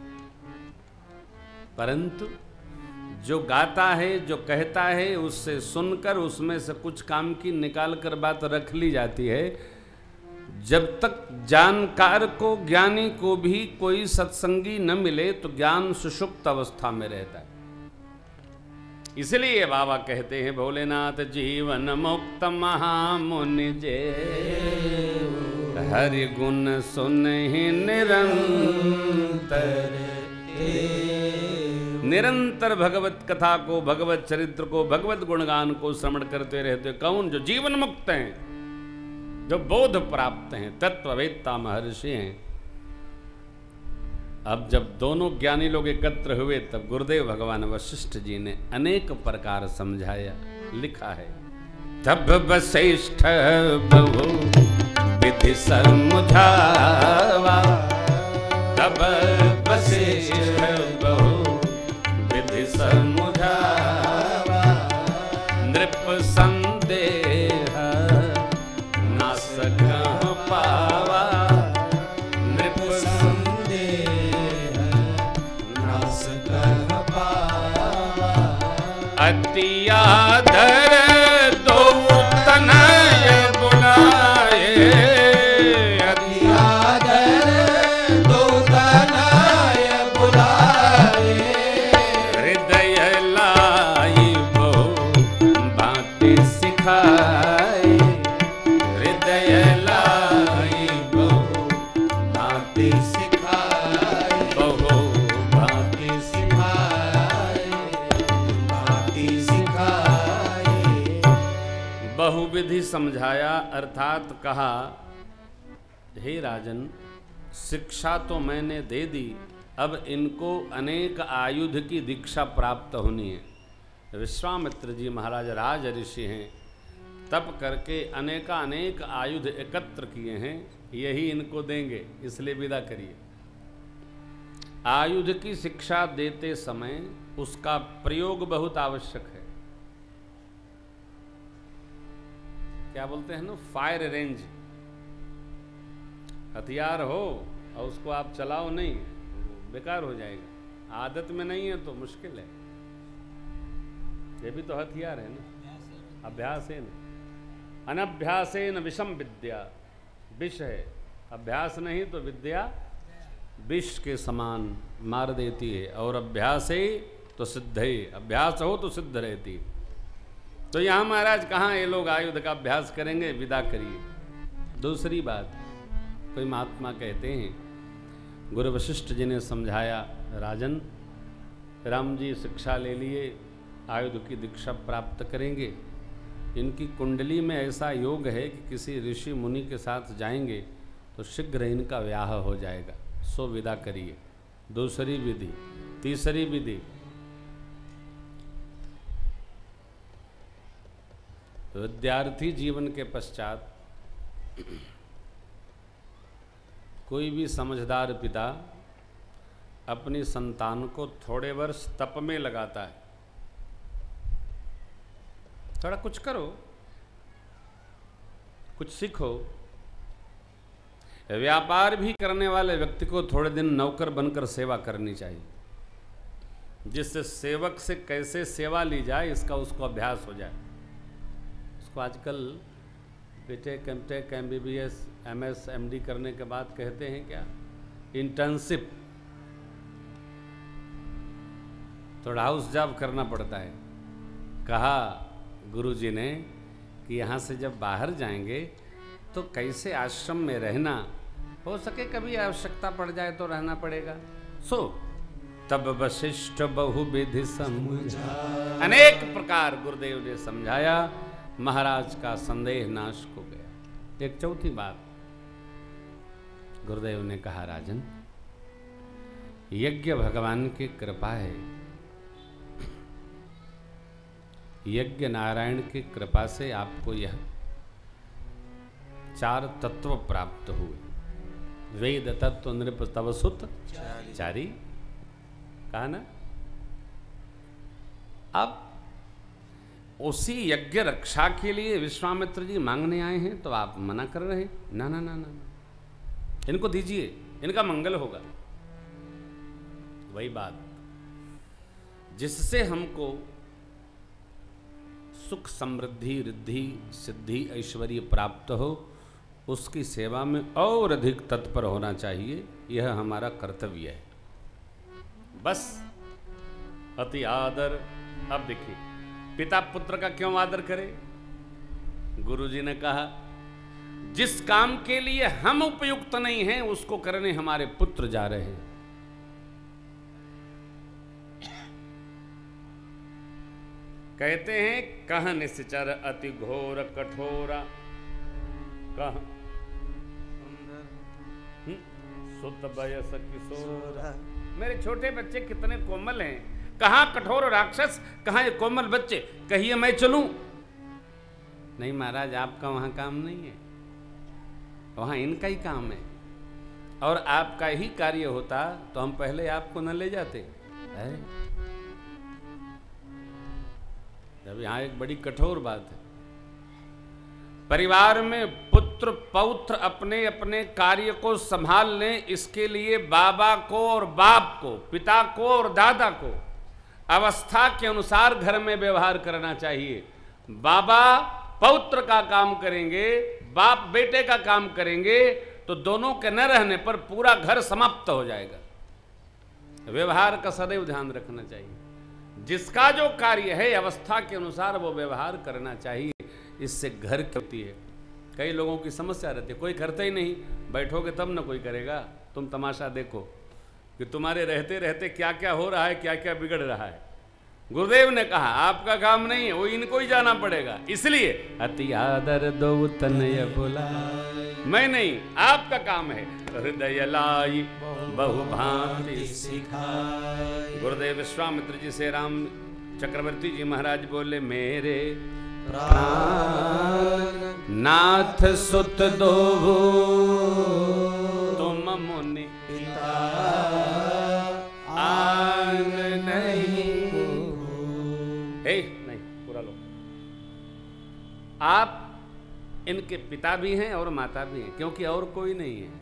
परंतु जो गाता है, जो कहता है, उससे सुनकर उसमें से कुछ काम की निकाल कर बात रख ली जाती है। जब तक जानकार को, ज्ञानी को भी कोई सत्संगी न मिले तो ज्ञान सुषुप्त अवस्था में रहता है। इसलिए बाबा कहते हैं, भोलेनाथ जीवन मुक्त महामुनि जे हरि गुण सुनहि निरंतर। निरंतर भगवत कथा को, भगवत चरित्र को, भगवत गुणगान को श्रवण करते रहते। कौन? जो जीवन मुक्त हैं, जो बोध प्राप्त हैं, तत्ववेत्ता महर्षि हैं। अब जब दोनों ज्ञानी लोग एकत्र हुए तब गुरुदेव भगवान वशिष्ठ जी ने अनेक प्रकार समझाया। लिखा है, तब वशिष्ठ बहु विधि समझावा, तब वशिष्ठ बहु विधि समझावा, नृप संदेह ना सकह पावा, नृप संदेह ना सकह पावा। अति आदर दो तनय बुलाए, अति आदर दो तनय बुलाए, हृदय लाई बहु बातें सिखाए, हृदय लाई बहु बातें सिखाए, बहु बातें सिखाए, बातें सिखाए। बहुविधि समझाया, अर्थात कहा, हे राजन, शिक्षा तो मैंने दे दी, अब इनको अनेक आयुध की दीक्षा प्राप्त होनी है। विश्वामित्र जी महाराज राज ऋषि हैं, तप करके अनेका अनेक आयुध एकत्र किए हैं, यही इनको देंगे, इसलिए विदा करिए। आयुध की शिक्षा देते समय उसका प्रयोग बहुत आवश्यक है। क्या बोलते हैं ना, फायर रेंज। हथियार हो और उसको आप चलाओ नहीं, बेकार हो जाएगा। आदत में नहीं है तो मुश्किल है। ये भी तो हथियार है ना, अभ्यास है ना। अनभ्यासेन विषम विद्या, विष है। अभ्यास नहीं तो विद्या विष के समान मार देती है। और अभ्यास है तो सिद्ध है, अभ्यास हो तो सिद्ध रहती। तो यहाँ महाराज कहाँ ये लोग आयुध का अभ्यास करेंगे, विदा करिए। दूसरी बात, कोई महात्मा कहते हैं, गुरु वशिष्ठ जी ने समझाया, राजन राम जी शिक्षा ले लिए, आयुध की दीक्षा प्राप्त करेंगे, इनकी कुंडली में ऐसा योग है कि किसी ऋषि मुनि के साथ जाएंगे तो शीघ्र इनका व्याह हो जाएगा, सो विदा करिए। दूसरी विधि, तीसरी विधि, विद्यार्थी जीवन के पश्चात कोई भी समझदार पिता अपनी संतान को थोड़े वर्ष तप में लगाता है। थोड़ा कुछ करो, कुछ सीखो। व्यापार भी करने वाले व्यक्ति को थोड़े दिन नौकर बनकर सेवा करनी चाहिए, जिससे सेवक से कैसे सेवा ली जाए इसका उसको अभ्यास हो जाए। उसको आजकल BTech, MTech, MBBS, MS, MD करने के बाद कहते हैं क्या, इंटर्नशिप। थोड़ा हाउस जॉब करना पड़ता है। कहा गुरुजी ने कि यहाँ से जब बाहर जाएंगे तो कैसे आश्रम में रहना, हो सके कभी आवश्यकता पड़ जाए तो रहना पड़ेगा। सो तब वशिष्ठ बहुविधि समझा, अनेक प्रकार गुरुदेव ने समझाया, महाराज का संदेह नाश हो गया। एक चौथी बात गुरुदेव ने कहा, राजन यज्ञ भगवान की कृपा है, यज्ञ नारायण की कृपा से आपको यह चार तत्व प्राप्त हुए। वेद तत्व नृप तव सुत चारी, कहा ना। अब उसी यज्ञ रक्षा के लिए विश्वामित्र जी मांगने आए हैं तो आप मना कर रहे हैं, ना ना ना ना, इनको दीजिए, इनका मंगल होगा। वही बात, जिससे हमको सुख, समृद्धि, रिद्धि, सिद्धि, ऐश्वर्य प्राप्त हो, उसकी सेवा में और अधिक तत्पर होना चाहिए। यह हमारा कर्तव्य है। बस अति आदर। अब देखिए, पिता पुत्र का क्यों आदर करे? गुरुजी ने कहा, जिस काम के लिए हम उपयुक्त नहीं हैं उसको करने हमारे पुत्र जा रहे हैं। कहते हैं, कह निश्चर अति घोर कठोरा, कह सुत बयस किशोरा। मेरे छोटे बच्चे कितने कोमल हैं, कहाँ कठोर राक्षस, कहाँ ये कोमल बच्चे, कहिए मैं चलूं? नहीं महाराज, आपका वहां काम नहीं है, वहां इनका ही काम है। और आपका ही कार्य होता तो हम पहले आपको न ले जाते है? जब यहां एक बड़ी कठोर बात है। परिवार में पुत्र पौत्र अपने अपने कार्य को संभाल लें, इसके लिए बाबा को और बाप को, पिता को और दादा को अवस्था के अनुसार घर में व्यवहार करना चाहिए। बाबा पौत्र का काम करेंगे, बाप बेटे का काम करेंगे, तो दोनों के न रहने पर पूरा घर समाप्त हो जाएगा। व्यवहार का सदैव ध्यान रखना चाहिए। जिसका जो कार्य है अवस्था के अनुसार वो व्यवहार करना चाहिए। इससे घर की होती है। कई लोगों की समस्या रहती है, कोई करता ही नहीं, बैठोगे तब न कोई करेगा। तुम तमाशा देखो कि तुम्हारे रहते रहते क्या क्या हो रहा है, क्या क्या बिगड़ रहा है। गुरुदेव ने कहा आपका काम नहीं है, वो इनको ही जाना पड़ेगा। इसलिए अति आदर दो तनय बुलाए, मैं नहीं, आपका काम है। हृदय लाई बहुभांति सिखाए। गुरुदेव विश्वामित्र जी से राम चक्रवर्ती जी महाराज बोले, मेरे प्राण नाथ सुत दो तुम मुनि पिता आन नहीं। हे नहीं, पूरा लो। आप इनके पिता भी हैं और माता भी हैं, क्योंकि और कोई नहीं है।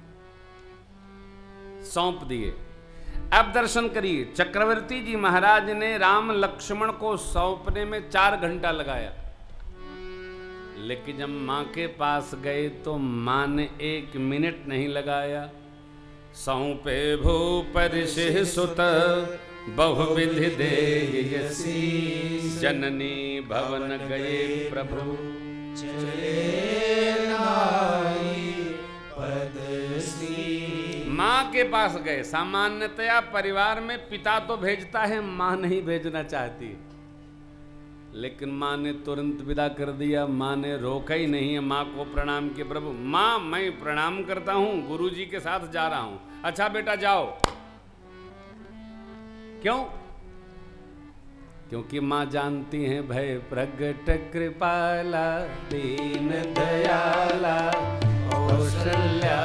सौंप दिए। अब दर्शन करिए, चक्रवर्ती जी महाराज ने राम लक्ष्मण को सौंपने में चार घंटा लगाया, लेकिन जब मां के पास गए तो मां ने एक मिनट नहीं लगाया। सौंपे भूपरिषि सुत बहुविधि देयसी, जननी भवन गए प्रभु चले नाई। के पास गए। सामान्यतया परिवार में पिता तो भेजता है, मां नहीं भेजना चाहती, लेकिन मां ने तुरंत विदा कर दिया। मां ने रोका ही नहीं है, मां को प्रणाम किया। प्रभु मां मैं प्रणाम करता हूं, गुरुजी के साथ जा रहा हूं। अच्छा बेटा जाओ। क्यों? क्योंकि मां जानती हैं भय प्रगट कृपाला दीन दयाला कौशल्या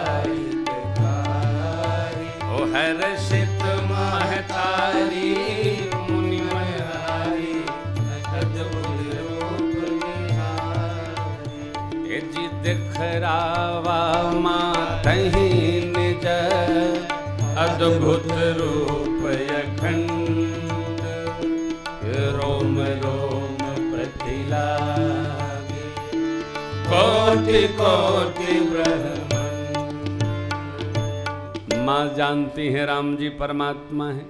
ओ हर्षित महतारी मुनि महतारी अद्भुत रूप निहारी। ए जी दिखरावा मातहि निज अद्भुत रूप अखंड रोम रोम प्रतिलागे कोटि कोटि ब्रह्मांड। मां जानती है राम जी परमात्मा है,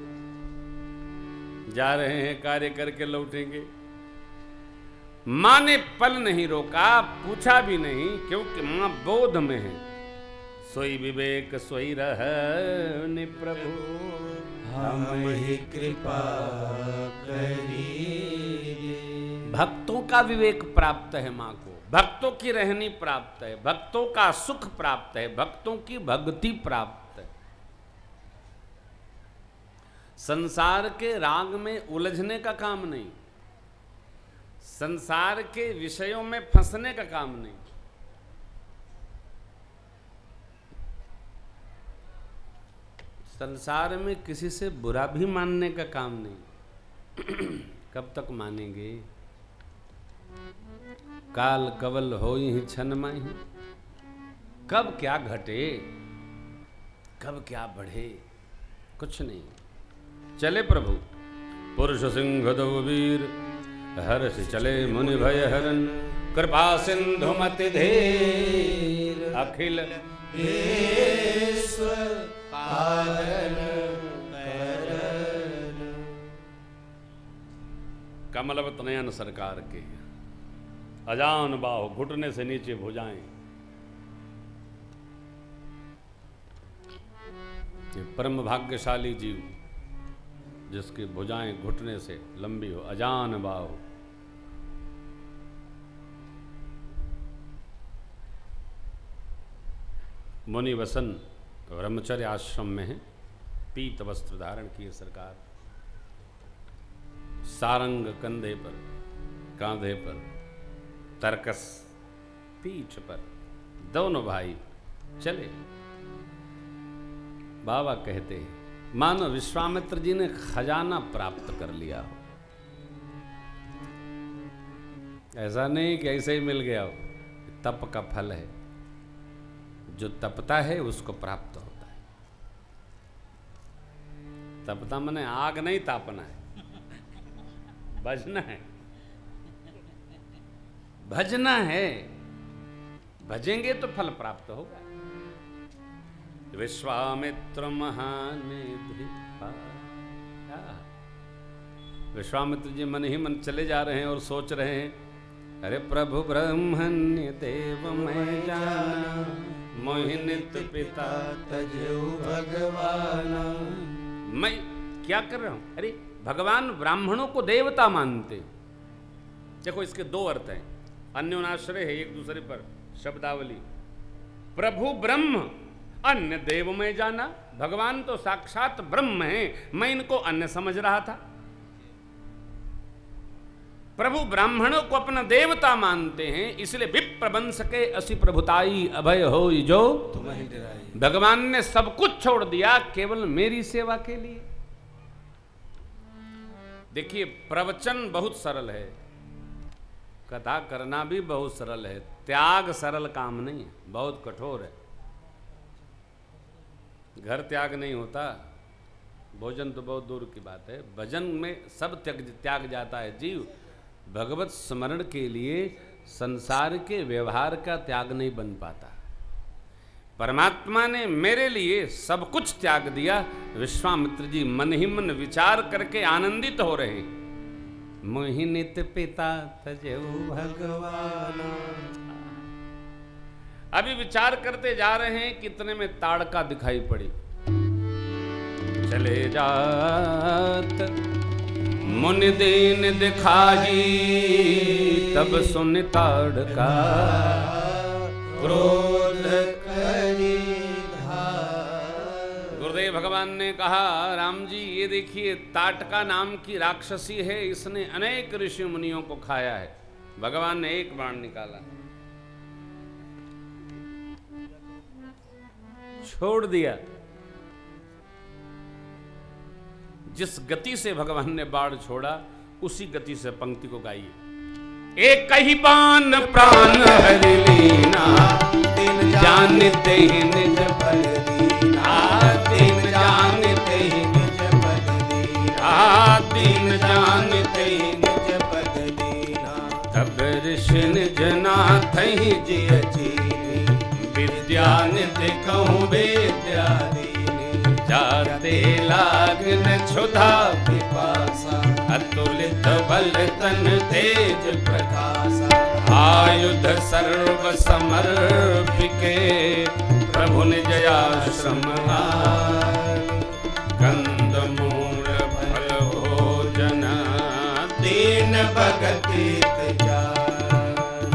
जा रहे हैं, कार्य करके लौटेंगे। मां ने पल नहीं रोका, पूछा भी नहीं, क्योंकि मां बोध में है। सोई विवेक सोई रहने प्रभु हम ही कृपा करिए। भक्तों का विवेक प्राप्त है मां को, भक्तों की रहनी प्राप्त है, भक्तों का सुख प्राप्त है, भक्तों की भक्ति प्राप्त है। संसार के राग में उलझने का काम नहीं, संसार के विषयों में फंसने का काम नहीं। संसार में किसी से बुरा भी मानने का काम नहीं। कब तक मानेंगे? काल कवल हो ही छन माही, कब क्या घटे कब क्या बढ़े, कुछ नहीं। चले प्रभु पुरुष सिंह दो वीर, हर्ष चले मुनि भय हरन, कृपा सिंधु मति धीर, अखिल ईश्वर पालन करन। कमलवत नयन सरकार के, अजान बाहु घुटने से नीचे भुजाएं। ये परम भाग्यशाली जीव जिसकी भुजाएं घुटने से लंबी हो, अजान बाहु। मुनि वसन ब्रह्मचर्य आश्रम में है, पीत वस्त्र धारण किए सरकार, सारंग कंधे पर, कांधे पर, तरकस पीठ पर, दोनों भाई चले। बाबा कहते हैं मानो विश्वामित्र जी ने खजाना प्राप्त कर लिया हो। ऐसा नहीं कि ऐसे ही मिल गया हो, तप का फल है। जो तपता है उसको प्राप्त होता है। तपता माने आग नहीं तापना है, भजना है, भजना है। भजेंगे तो फल प्राप्त होगा। विश्वामित्र महानिधि, विश्वामित्र जी मन ही मन चले जा रहे हैं और सोच रहे हैं, अरे प्रभु ब्रह्मण्य देव मैं जाना, मोहिनित पिता तजो भगवान। मैं क्या कर रहा हूं? अरे भगवान ब्राह्मणों को देवता मानते। देखो इसके दो अर्थ हैं, अन्योनाश्रय है एक दूसरे पर शब्दावली। प्रभु ब्रह्म, अन्य देव में जाना। भगवान तो साक्षात ब्रह्म है, मैं इनको अन्य समझ रहा था। प्रभु ब्राह्मणों को अपना देवता मानते हैं, इसलिए विप्र बन सके असी प्रभुताई अभय हो जो तुम्हें डराई। भगवान ने सब कुछ छोड़ दिया केवल मेरी सेवा के लिए। देखिए प्रवचन बहुत सरल है, कथा करना भी बहुत सरल है, त्याग सरल काम नहीं है, बहुत कठोर है। घर त्याग नहीं होता, भोजन तो बहुत दूर की बात है, भजन में सब त्याग त्याग जाता है। जीव भगवत स्मरण के लिए संसार के व्यवहार का त्याग नहीं बन पाता। परमात्मा ने मेरे लिए सब कुछ त्याग दिया। विश्वामित्र जी मन ही मन विचार करके आनंदित हो रहे हैं। मोहिनित पिता तजेऊ भगवान। अभी विचार करते जा रहे हैं, कितने में ताड़का दिखाई पड़ी। चले जात। मुनि दीन दिखाई तब सुन ताड़का, क्रोध करी गुरुदेव भगवान ने कहा, राम जी ये देखिए ताटका नाम की राक्षसी है, इसने अनेक ऋषि मुनियों को खाया है। भगवान ने एक बाण निकाला, छोड़ दिया। जिस गति से भगवान ने बाण छोड़ा उसी गति से पंक्ति को गाइए। एक ही बाण प्राण हरि लीना, दिन जानते ही निज बल दीना, दिन जानते ही निज बल दीना, दिन जानते ही निज बल दीना। तब ऋषि निज नाथ ही जिय चीनी, विद्या निधि कहूँ विद्या दीनी, जाते लागन क्षुधा पिपासा, अतुलित बल तन तेज प्रकाशा। आयुध सर्व समर्पिके, प्रभु निज आश्रम आए। कंद मूल फल भोजन, दीन भगति जान।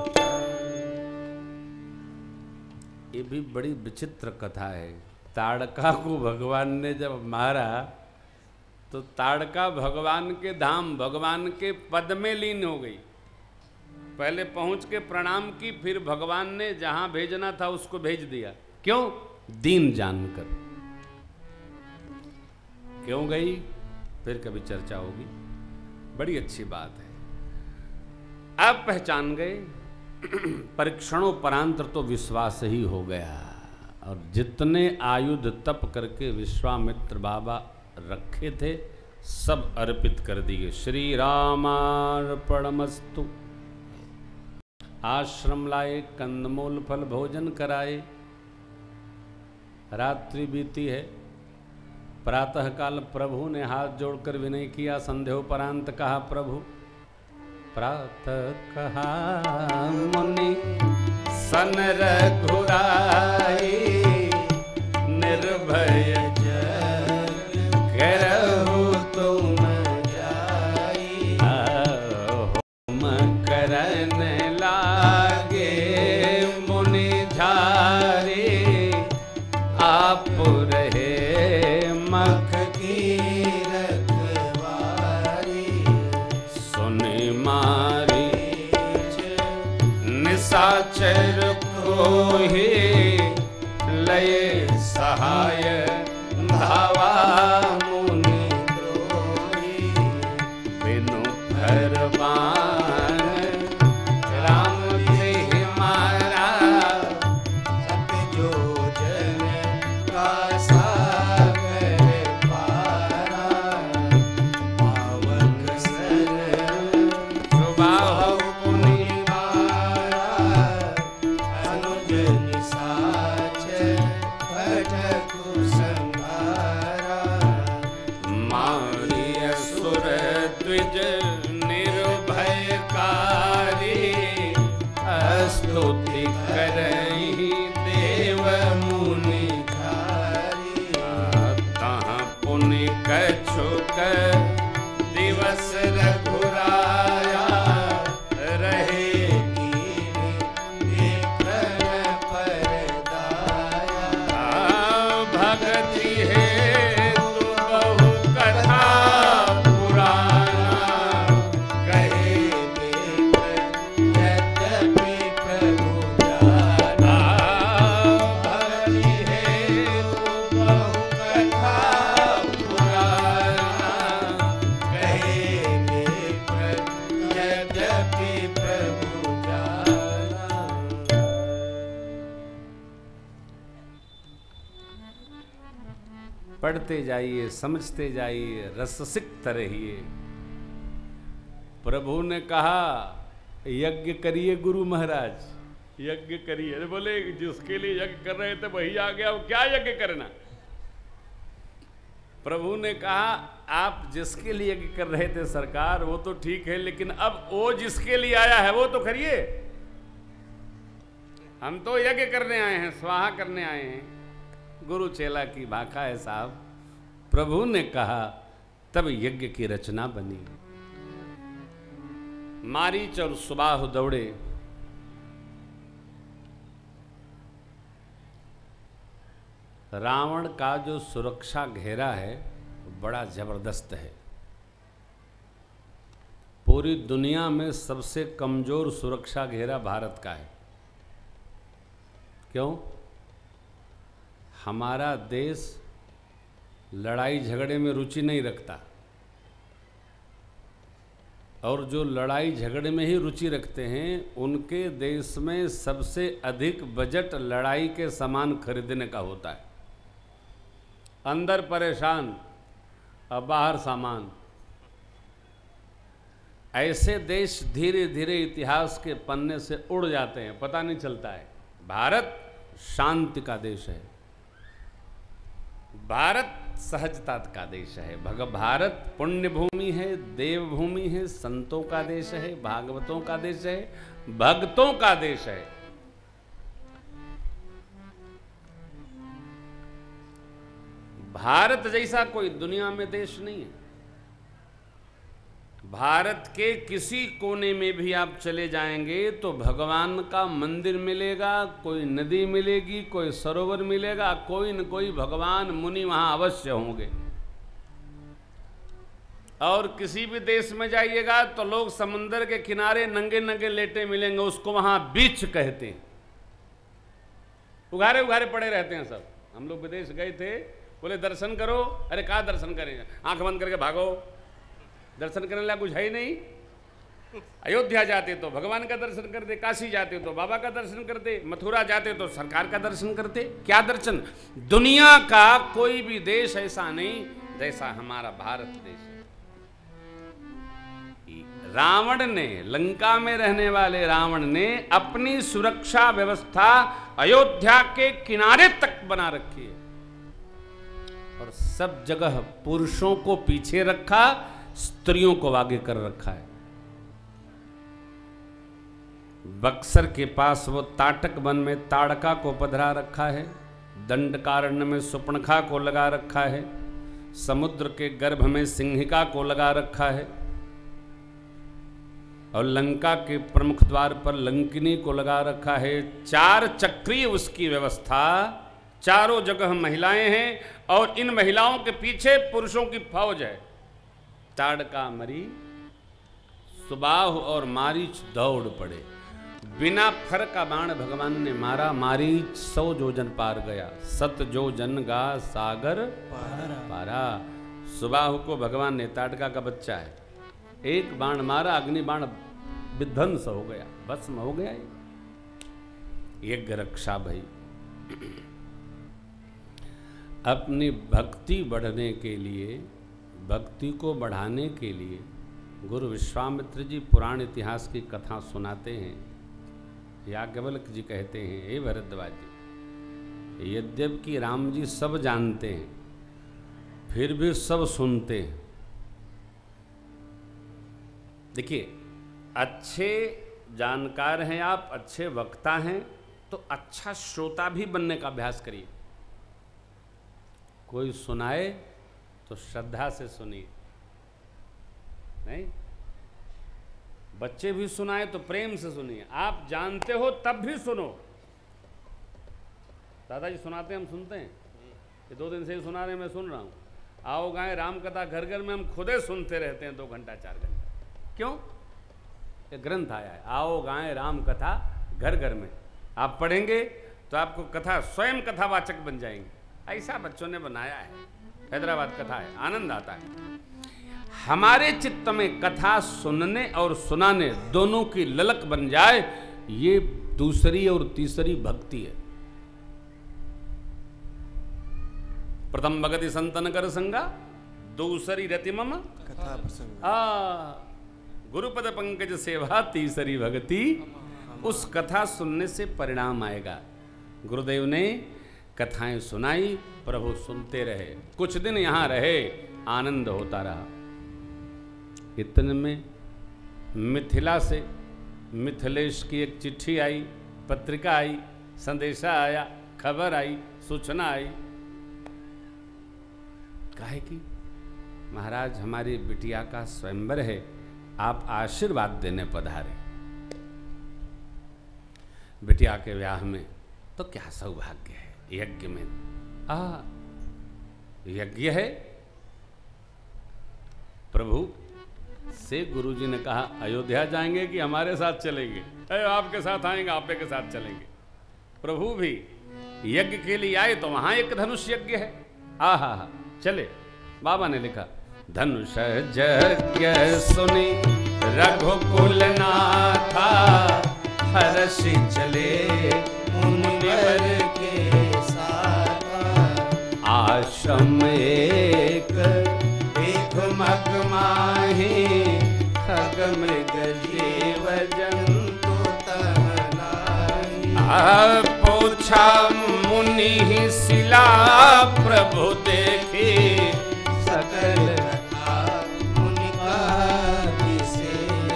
ये भी बड़ी विचित्र कथा है। ताड़का को भगवान ने जब मारा तो ताड़का भगवान के धाम, भगवान के पद में लीन हो गई। पहले पहुंच के प्रणाम की, फिर भगवान ने जहां भेजना था उसको भेज दिया। क्यों? दीन जानकर। क्यों गई? फिर कभी चर्चा होगी। बड़ी अच्छी बात है। अब पहचान गए। परीक्षणों परांतर तो विश्वास ही हो गया। और जितने आयुध तप करके विश्वामित्र बाबा रखे थे सब अर्पित कर दिए। श्री रामार्पणमस्तु। आश्रम लाए, कंदमूल फल भोजन कराए। रात्रि बीती है। प्रातःकाल प्रभु ने हाथ जोड़कर विनय किया। संध्योपरांत कहा, प्रभु प्रातः कहा मुनि सन रघुराई, निर्भय करहु तुम जाई। होम करन लागे मुनि झारे, आप रहे मख की रखवारी। सुनि मारी निशाचर कोहि, लय सहाय धावा मुनि द्रोही। बिनु भरवान राम देहि मारा, सत योजन का सागर पारा। पावन सन सुबाहु पुनि मारा, अनुज निशाचर भटकु संहारा। मारी असुर द्विज निर्भयकारी, स्तुति करहि देव मुनि धारी। तहाँ पुनि कछुक दिवस रघुराया, रहे भगति है तु बहु कथा पुराना, कहे यद्यपि प्रभु जाना। भगति है तु बहु कथा पुराना, कहे यद्यपि प्रभु जाना। पढ़ते जाइए, समझते जाइए, रससिक्त रहिए। प्रभु ने कहा यज्ञ करिए गुरु महाराज, यज्ञ करिए। अरे बोले जिसके लिए यज्ञ कर रहे थे वही आ गया, अब क्या यज्ञ करना। प्रभु ने कहा आप जिसके लिए यज्ञ कर रहे थे सरकार वो तो ठीक है, लेकिन अब वो जिसके लिए आया है वो तो करिए। हम तो यज्ञ करने आए हैं, स्वाहा करने आए हैं। गुरु चेला की भाखा है साहब। प्रभु ने कहा, तब यज्ञ की रचना बनी। मारीच और सुबाहु दौड़े। रावण का जो सुरक्षा घेरा है बड़ा जबरदस्त है। पूरी दुनिया में सबसे कमजोर सुरक्षा घेरा भारत का है। क्यों? हमारा देश लड़ाई झगड़े में रुचि नहीं रखता, और जो लड़ाई झगड़े में ही रुचि रखते हैं उनके देश में सबसे अधिक बजट लड़ाई के सामान खरीदने का होता है। अंदर परेशान और बाहर सामान। ऐसे देश धीरे धीरे इतिहास के पन्ने से उड़ जाते हैं, पता नहीं चलता है। भारत शांति का देश है, भारत सहजता का देश है, भग भारत पुण्य भूमि है, देव भूमि है, संतों का देश है, भागवतों का देश है, भक्तों का देश है। भारत जैसा कोई दुनिया में देश नहीं है। भारत के किसी कोने में भी आप चले जाएंगे तो भगवान का मंदिर मिलेगा, कोई नदी मिलेगी, कोई सरोवर मिलेगा, कोई न कोई भगवान मुनि वहां अवश्य होंगे। और किसी भी देश में जाइएगा तो लोग समुद्र के किनारे नंगे नंगे लेटे मिलेंगे, उसको वहां बीच कहते हैं। उघारे उघारे पड़े रहते हैं सब। हम लोग विदेश गए थे, बोले दर्शन करो। अरे कहाँ दर्शन करेंगे, आंख बंद करके भागो, दर्शन करने लायक कुछ है ही नहीं। अयोध्या जाते तो भगवान का दर्शन करते, काशी जाते तो बाबा का दर्शन करते, मथुरा जाते तो सरकार का दर्शन करते। क्या दर्शन? दुनिया का कोई भी देश ऐसा नहीं जैसा हमारा भारत देश है। रावण ने, लंका में रहने वाले रावण ने अपनी सुरक्षा व्यवस्था अयोध्या के किनारे तक बना रखी है, और सब जगह पुरुषों को पीछे रखा, स्त्रियों को आगे कर रखा है। बक्सर के पास वो ताटक वन में ताड़का को पधरा रखा है, दंडकारण्य में सुपर्णखा को लगा रखा है, समुद्र के गर्भ में सिंहिका को लगा रखा है, और लंका के प्रमुख द्वार पर लंकिनी को लगा रखा है। चार चक्रीय उसकी व्यवस्था, चारों जगह महिलाएं हैं और इन महिलाओं के पीछे पुरुषों की फौज है। ताड़का मरी, सुबाहु और मारीच दौड़ पड़े। बिना फर का बाण भगवान ने मारा, मारीच सौ जोजन पार गया। सत जोजन गा सागर पारा, पारा। सुबाहु को भगवान ने, ताड़का का बच्चा है, एक बाण मारा, अग्नि बाण विध्वंस हो गया, भस्म हो गया। यज्ञ रक्षा भई। अपनी भक्ति बढ़ने के लिए, भक्ति को बढ़ाने के लिए गुरु विश्वामित्र जी पुराण इतिहास की कथा सुनाते हैं। याज्ञवल्क्य जी कहते हैं, हे भरद्वाज जी, यद्यपि राम जी सब जानते हैं फिर भी सब सुनते हैं। देखिए, अच्छे जानकार हैं आप, अच्छे वक्ता हैं, तो अच्छा श्रोता भी बनने का अभ्यास करिए। कोई सुनाए तो श्रद्धा से सुनिए, नहीं? बच्चे भी सुनाए तो प्रेम से सुनिए। आप जानते हो तब भी सुनो। दादाजी सुनाते हैं, हम सुनते हैं। ये दो दिन से ही सुना रहे हैं, मैं सुन रहा हूँ। आओ गाएं राम कथा घर घर में, हम खुदे सुनते रहते हैं दो घंटा चार घंटा। क्यों? ये ग्रंथ आया है, आओ गाएं राम कथा घर घर में। आप पढ़ेंगे तो आपको कथा स्वयं कथावाचक बन जाएंगे। ऐसा बच्चों ने बनाया है, हैदराबाद कथा है, आनंद आता है। हमारे चित्त में कथा सुनने और सुनाने दोनों की ललक बन जाए, ये दूसरी और तीसरी भक्ति है। प्रथम भगति संतन कर संगा, दूसरी रति मम कथा प्रसंग। आ गुरुपद पंकज सेवा, तीसरी भक्ति। उस कथा सुनने से परिणाम आएगा। गुरुदेव ने कथाएं सुनाई, प्रभु सुनते रहे। कुछ दिन यहाँ रहे, आनंद होता रहा। इतने में मिथिला से मिथिलेश की एक चिट्ठी आई, पत्रिका आई, संदेशा आया, खबर आई, सूचना आई। काहे की? महाराज हमारी बिटिया का स्वयंवर है, आप आशीर्वाद देने पधारे। बिटिया के ब्याह में तो क्या सौभाग्य है, यज्ञ में आ यज्ञ है। प्रभु से गुरुजी ने कहा अयोध्या जाएंगे कि हमारे साथ चलेंगे? अरे आपके साथ आएंगे, आपे के साथ चलेंगे। प्रभु भी यज्ञ के लिए आए तो वहां एक धनुष यज्ञ है। आ हा हा चले। बाबा ने लिखा धनुष यज्ञ सुनी रघुकुल नाथा, हर्षि चले मुनिवर के साथ। आश्रम एक एक मग माही, खग मृग जीव जंतु तहनाही। पूछा मुनि शिला प्रभु देखी, सकल कथा मुनि कहा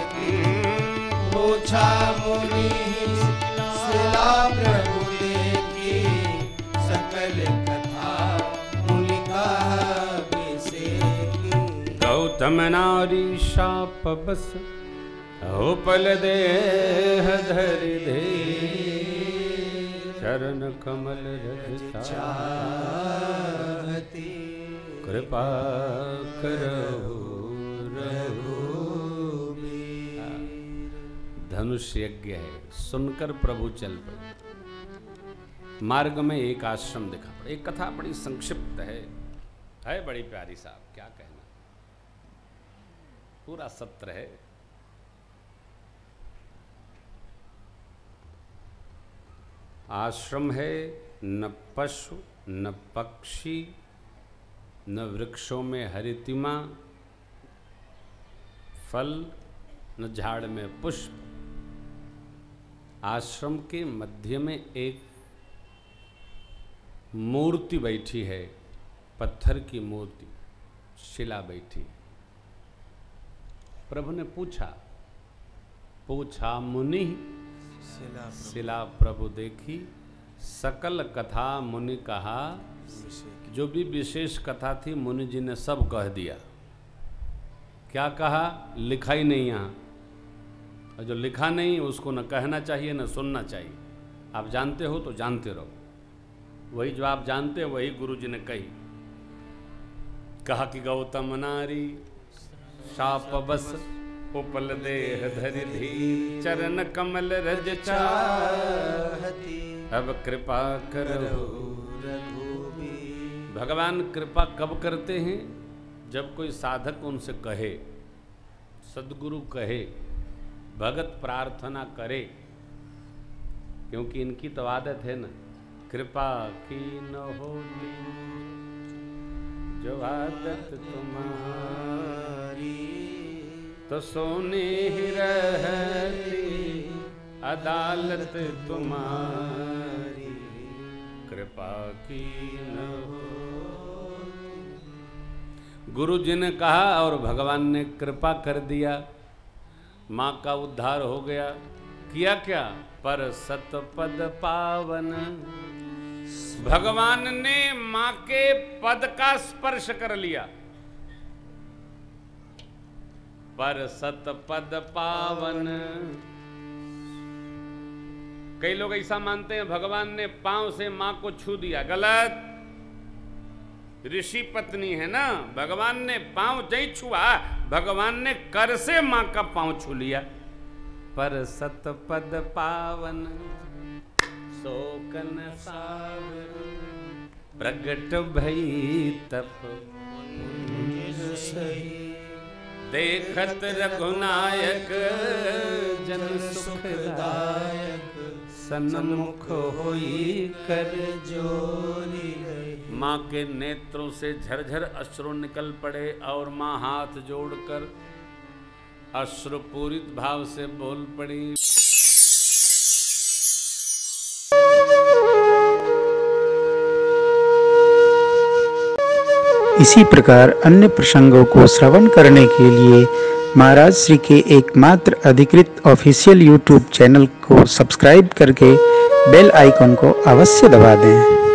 पूछा मुनि शिला प्रभु देखी, सकल कथा मुनि कहा गौतम नारी शाप बस, उपल देह धरि धे। चरण कमल रज चाहती, कृपा करहु रघुबीर। धनुष यज्ञ है, सुनकर प्रभु चल पड़े। मार्ग में एक आश्रम दिखा पड़ा। एक कथा बड़ी संक्षिप्त है, है बड़ी प्यारी साहब, क्या कहना, पूरा सत्र है। आश्रम है, न पशु न पक्षी, न वृक्षों में हरितिमा फल, न झाड़ में पुष्प। आश्रम के मध्य में एक मूर्ति बैठी है, पत्थर की मूर्ति, शिला बैठी है। प्रभु ने पूछा पूछा मुनि शिला प्रभु देखी, सकल कथा मुनि कहा। जो भी विशेष कथा थी मुनि जी ने सब कह दिया। क्या कहा? लिखा ही नहीं यहाँ, और जो लिखा नहीं उसको न कहना चाहिए न सुनना चाहिए। आप जानते हो तो जानते रहो, वही जो आप जानते हैं वही गुरु जी ने कही। कहा कि गौतम नारी शाप बस, उपल देह धरि धीर। चरण कमल रज चाहती, अब कृपा करो रघुबीर। भगवान कृपा कब करते हैं? जब कोई साधक उनसे कहे, सद्गुरु कहे, भगत प्रार्थना करे। क्योंकि इनकी तो आदत है ना, कृपा की न होती जो आदत तुम्हारी, तो सोने ही रहती अदालत तुम्हारी। कृपा की न हो। गुरु जी ने कहा और भगवान ने कृपा कर दिया। माँ का उद्धार हो गया। किया क्या? पर सतपद पावन। भगवान ने माँ के पद का स्पर्श कर लिया। पर सतपद पावन। कई लोग ऐसा मानते हैं भगवान ने पांव से मां को छू दिया। गलत। ऋषि पत्नी है ना, भगवान ने पांव नहीं छुआ, भगवान ने कर से मां का पांव छू लिया। पर सतपद पावन शोकन सागर, प्रगट भई तप सही। देखत रघुनायक जन सुखदायक, सन्मुख होई कर जोरी। माँ के नेत्रों से झरझर अश्रु निकल पड़े और माँ हाथ जोड़कर अश्रुपूरित भाव से बोल पड़ी। इसी प्रकार अन्य प्रसंगों को श्रवण करने के लिए महाराज श्री के एकमात्र अधिकृत ऑफिशियल यूट्यूब चैनल को सब्सक्राइब करके बेल आइकन को अवश्य दबा दें।